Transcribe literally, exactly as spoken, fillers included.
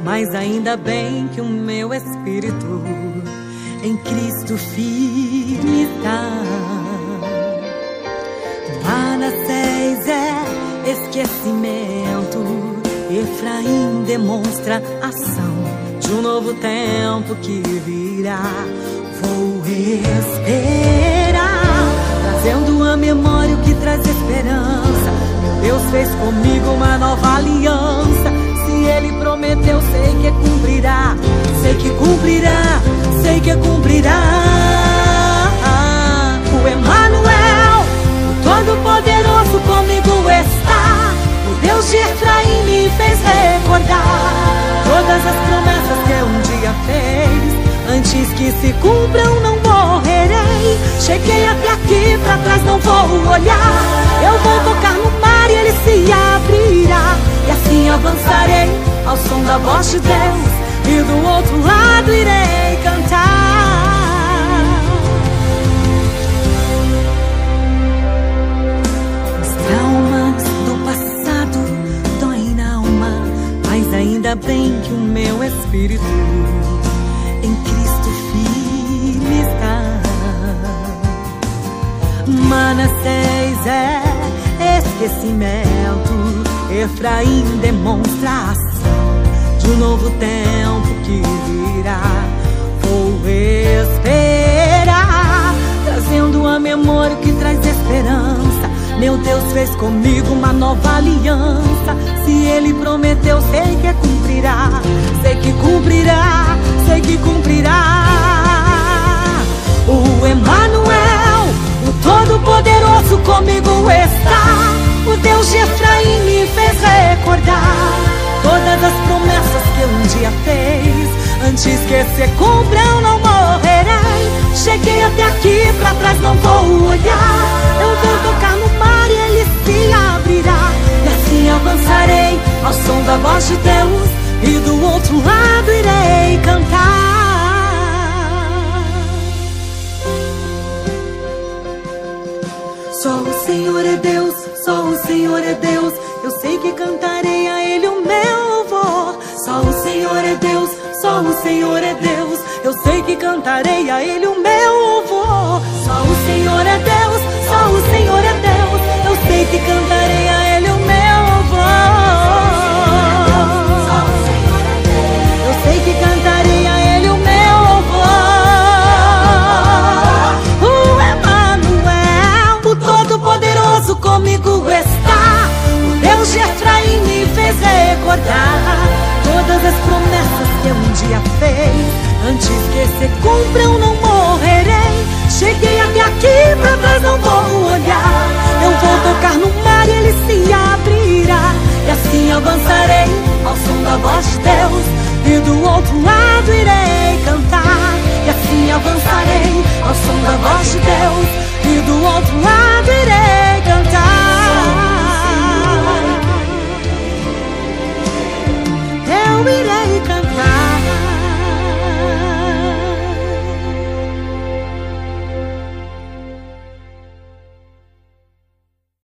mas ainda bem que o meu espírito em Cristo firme está. Manassés é esquecimento, Efraim demonstra ação de um novo tempo que virá. Vou esperar, trazendo a memória o que traz esperança. Meu Deus fez comigo uma nova aliança. Se Ele prometeu, sei que cumprirá. Sei que cumprirá, sei que cumprirá. O Emanuel, o Todo-Poderoso comigo está. O Deus de Efraim me fez recordar todas as promessas que um dia fez. Antes que se cumpram, não morrerei. Cheguei até aqui, pra trás não vou olhar. Eu vou tocar no mar e ele se abrirá. E assim avançarei ao som da voz de Deus, e do outro lado irei cantar. Os traumas do passado doem na alma, mas ainda bem que o meu espírito em Cristo firme está. Manassés é esquecimento, Efraim demonstra ação de um novo tempo que virá. Vou esperar, trazendo a memória o que traz esperança. Meu Deus fez comigo uma nova aliança. Se Ele prometeu, sei que cumprirá. Sei que cumprirá, sei que cumprirá. O Emanuel, o Todo-Poderoso comigo está. O Deus de Efraim me fez recordar todas as promessas que um dia fez. Antes que se cumpram, não morrerei. Cheguei até aqui, pra trás não vou olhar. Eu vou tocar no mar e ele se abrirá. E assim avançarei ao som da voz de Deus, e do outro lado irei cantar. Só o Senhor é Deus, só o Senhor é Deus. Eu sei que cantarei a Ele o meu louvor. Só o Senhor é Deus, só o Senhor é Deus. Eu sei que cantarei a Ele o meu louvor. Só o Senhor é Deus, só o Senhor é Deus. Eu sei que cantarei a Ele o meu louvor. Só o Senhor é Deus. Eu sei que cantarei a Ele o meu louvor. O Emanuel, o Todo-Poderoso comigo está. O Deus de Efraim me fez recordar todas as promessas que um dia fez. Antes que se cumpram, não morrerei. Cheguei até aqui, pra trás não vou olhar. Eu vou tocar no mar e ele se abrirá. E assim avançarei ao som da voz de Deus, e do outro lado irei cantar. E assim avançarei ao som da voz de Deus, e do outro lado irei cantar. Eu irei